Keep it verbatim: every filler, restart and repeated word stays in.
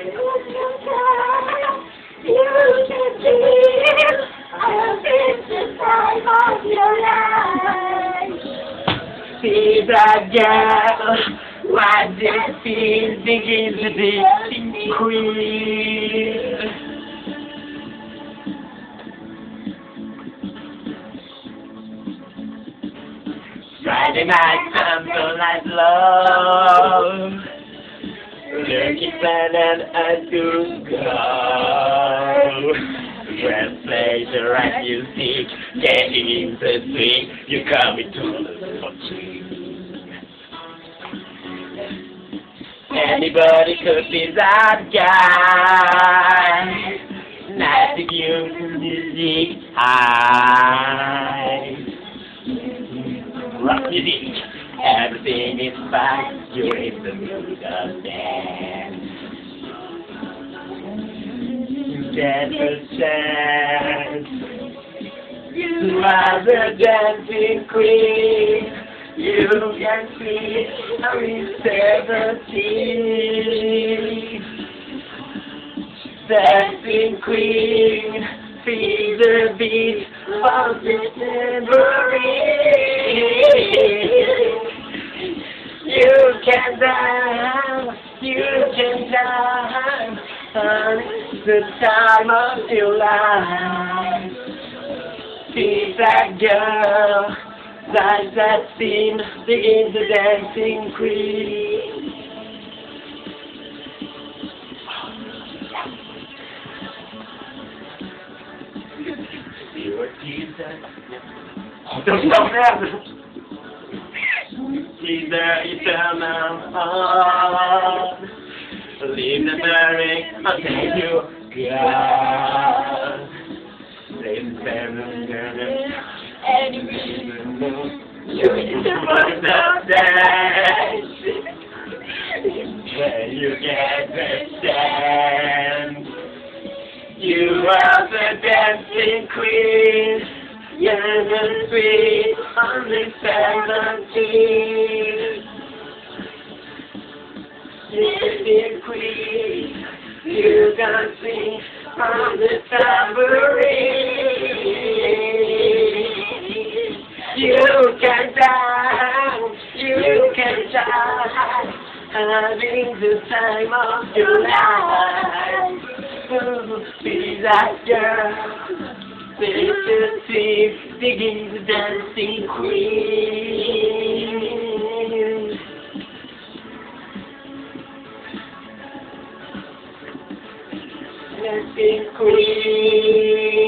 You can feel it's the time of your life. See that girl, what this feel begins to be queen. Friday night comes so night love. Looking sad and I do go. When play the right music, getting in the swing, you come into the country. Anybody could be that guy. Nice to you, music high. Rock music, everything is fine. You're in the mood of dance. You get a chance. You are the dancing queen. You can see how it's seventeen. Dancing queen, feel the beat of the tambourine. You can dance, you can dance, and it's the time of your life. See that girl, that's that scene, begin the dancing queen. See what Jesus, don't stop that. He's there eternal heart. Leave the burning until you God. Leave the burning and you you in the front of dance. Where you get the chance. You are the dancing queen. You're the sweet, only seventeen. Dancing queen, you can sing on the tambourine. You can dance, you can dance, having the time of your life. Oh, be that girl. Sister Steve, digging the dancing queen. Dancing queen.